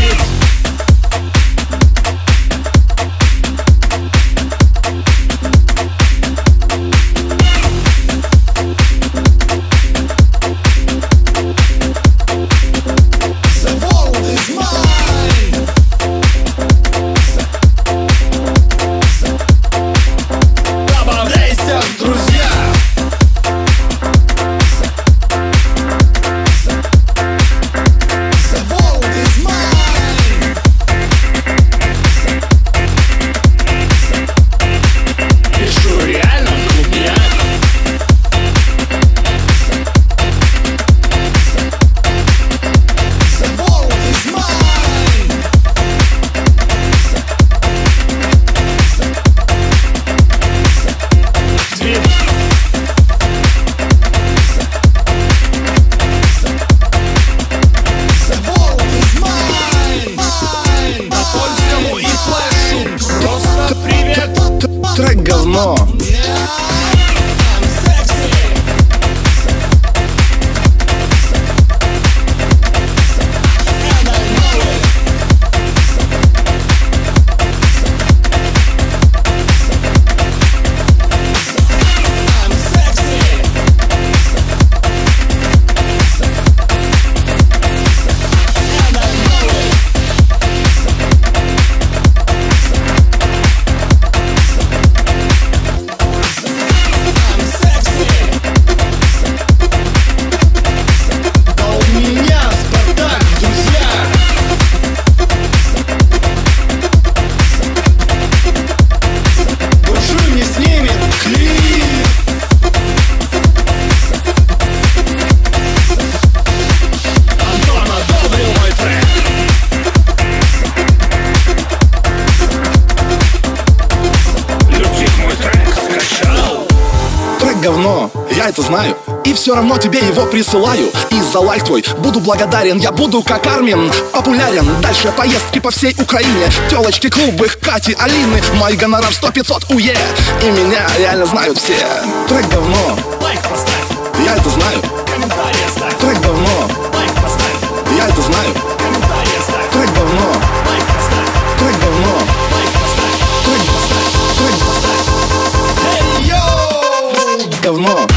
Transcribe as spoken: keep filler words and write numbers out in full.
Трек говно. Говно, я это знаю, и все равно тебе его присылаю. И за лайк твой буду благодарен, я буду как Армин популярен. Дальше поездки по всей Украине, телочки, клубы, Кати, Алины. Мой гонорар сто пятьсот уе, и меня реально знают все. Трек говно, лайк поставь, я это знаю. Комментарий оставь, трек говно, лайк поставь, я это знаю. Комментарий оставь, трек говно, лайк поставь, трек говно, лайк поставь, трек поставь, трек поставь. Эй, йоу! говно.